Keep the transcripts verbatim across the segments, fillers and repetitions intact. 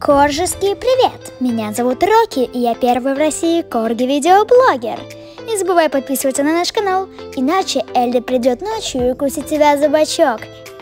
Коржеский привет! Меня зовут Рокки, и я первый в России корги-видеоблогер. Не забывай подписываться на наш канал, иначе Элли придет ночью и укусит тебя за бочок.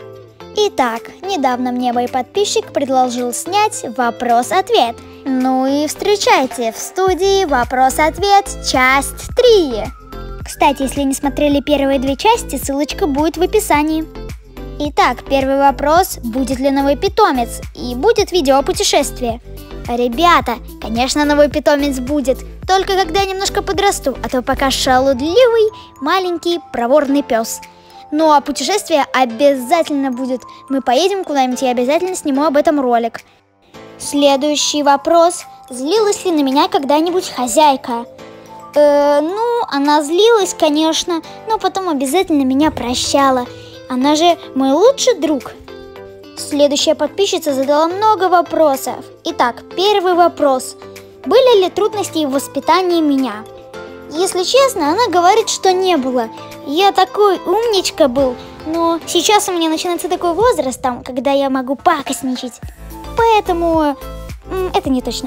Итак, недавно мне мой подписчик предложил снять вопрос-ответ. Ну и встречайте, в студии вопрос-ответ, часть три. Кстати, если не смотрели первые две части, ссылочка будет в описании. Итак, первый вопрос: будет ли новый питомец? И будет видео о путешествии? Ребята, конечно, новый питомец будет, только когда я немножко подрасту, а то пока шалудливый, маленький, проворный пес. Ну а путешествие обязательно будет. Мы поедем куда-нибудь и обязательно сниму об этом ролик. Следующий вопрос: злилась ли на меня когда-нибудь хозяйка? Э, ну, она злилась, конечно, но потом обязательно меня прощала. Она же мой лучший друг. Следующая подписчица задала много вопросов. Итак, первый вопрос: были ли трудности в воспитании меня? Если честно, она говорит, что не было. Я такой умничка был, но сейчас у меня начинается такой возраст, там, когда я могу пакостничать. Поэтому это не точно.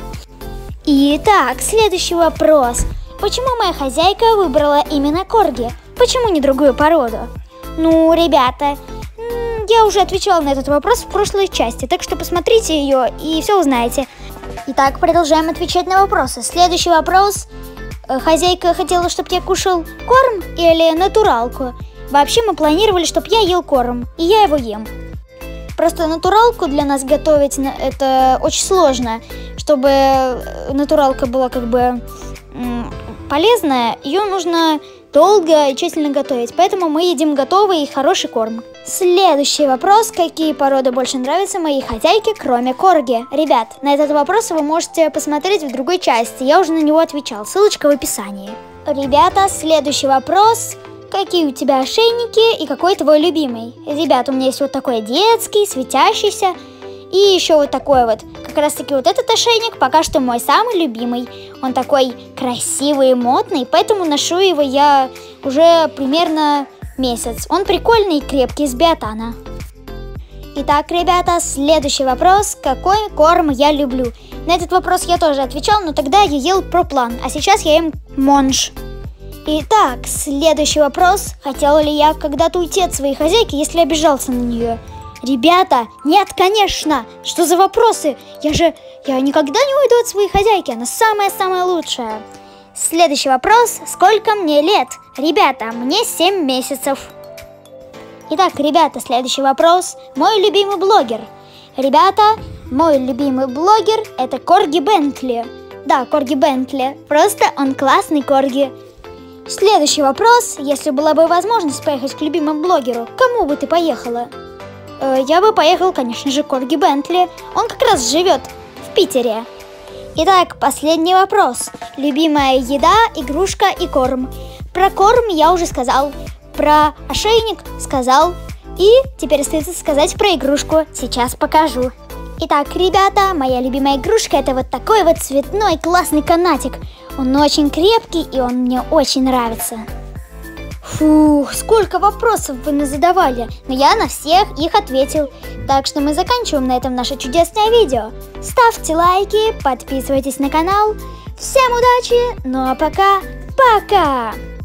Итак, следующий вопрос: почему моя хозяйка выбрала именно корги? Почему не другую породу? Ну, ребята, я уже отвечала на этот вопрос в прошлой части, так что посмотрите ее и все узнаете. Итак, продолжаем отвечать на вопросы. Следующий вопрос: хозяйка хотела, чтобы я кушал корм или натуралку? Вообще мы планировали, чтобы я ел корм, и я его ем. Просто натуралку для нас готовить это очень сложно. Чтобы натуралка была как бы полезная, ее нужно долго и тщательно готовить, поэтому мы едим готовый и хороший корм. Следующий вопрос: какие породы больше нравятся моей хозяйке, кроме корги? Ребят, на этот вопрос вы можете посмотреть в другой части, я уже на него отвечал, ссылочка в описании. Ребята, следующий вопрос: какие у тебя ошейники и какой твой любимый? Ребят, у меня есть вот такой детский, светящийся, и еще вот такой вот. Как раз таки вот этот ошейник пока что мой самый любимый. Он такой красивый и модный, поэтому ношу его я уже примерно месяц. Он прикольный и крепкий, из биотана. Итак, ребята, следующий вопрос: какой корм я люблю? На этот вопрос я тоже отвечал, но тогда я ел проплан, а сейчас я ем монж. Итак, следующий вопрос: хотела ли я когда-то уйти от своей хозяйки, если обижался на нее? Ребята, нет, конечно! Что за вопросы? Я же, я никогда не уйду от своей хозяйки, она самая-самая лучшая. Следующий вопрос: сколько мне лет? Ребята, мне семь месяцев. Итак, ребята, следующий вопрос: мой любимый блогер. Ребята, мой любимый блогер — это Корги Бентли. Да, Корги Бентли, просто он классный корги. Следующий вопрос: если была бы возможность поехать к любимому блогеру, к кому бы ты поехала? Я бы поехал, конечно же, к Корги Бентли. Он как раз живет в Питере. Итак, последний вопрос: любимая еда, игрушка и корм. Про корм я уже сказал, про ошейник сказал, и теперь остается сказать про игрушку. Сейчас покажу. Итак, ребята, моя любимая игрушка — это вот такой вот цветной классный канатик. Он очень крепкий, и он мне очень нравится. Фух, сколько вопросов вы мне задавали, но я на всех их ответил. Так что мы заканчиваем на этом наше чудесное видео. Ставьте лайки, подписывайтесь на канал. Всем удачи, ну а пока, пока!